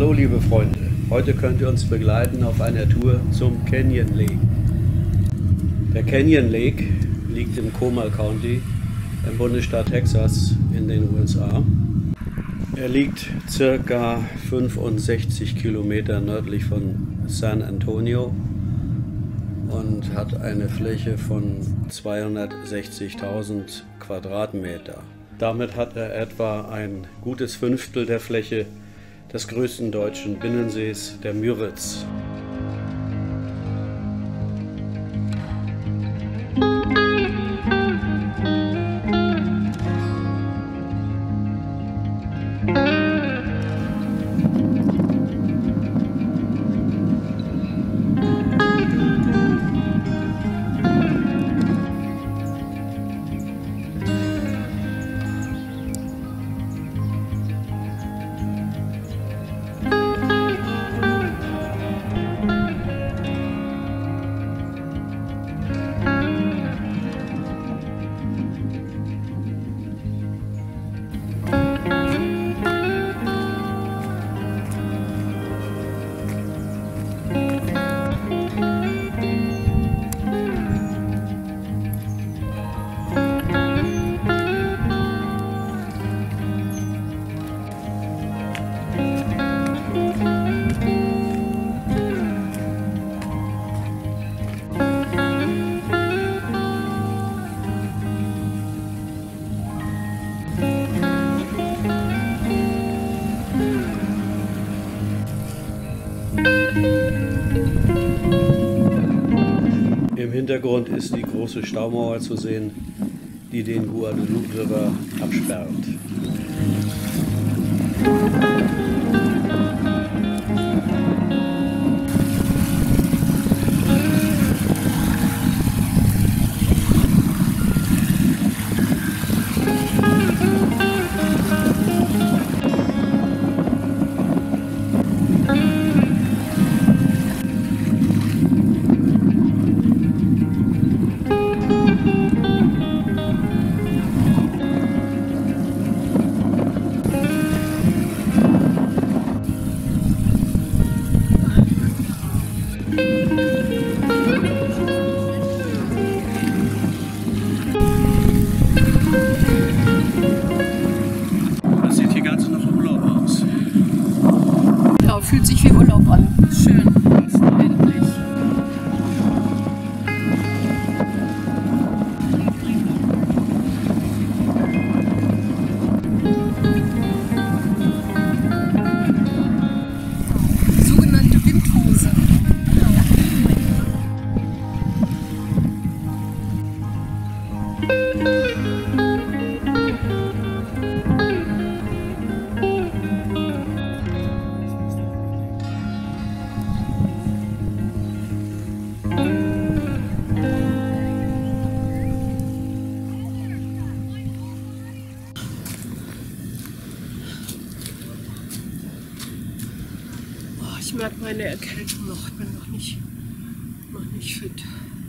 Hallo liebe Freunde, heute könnt ihr uns begleiten auf einer Tour zum Canyon Lake. Der Canyon Lake liegt im Comal County im Bundesstaat Texas in den USA. Er liegt ca. 65 Kilometer nördlich von San Antonio und hat eine Fläche von 260.000 Quadratmeter. Damit hat er etwa ein gutes Fünftel der Fläche des größten deutschen Binnensees, der Müritz. Im Hintergrund ist die große Staumauer zu sehen, die den Guadalupe River absperrt. Fühlt sich wie Urlaub an. Schön. Endlich. Sogenannte Windhose. Ich merke meine Erkältung noch, ich bin noch nicht fit.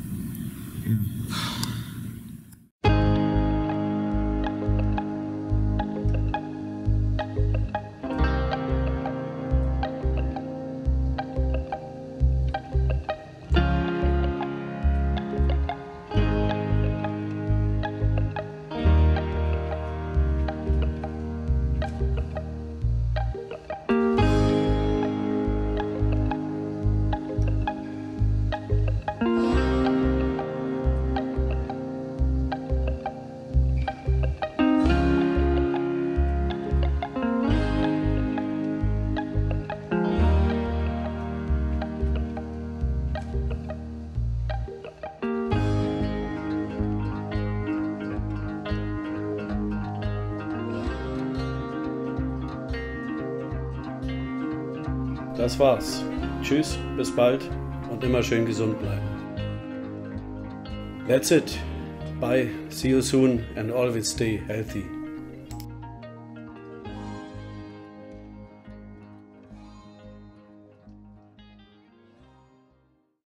Das war's. Tschüss, bis bald und immer schön gesund bleiben. That's it. Bye. See you soon and always stay healthy.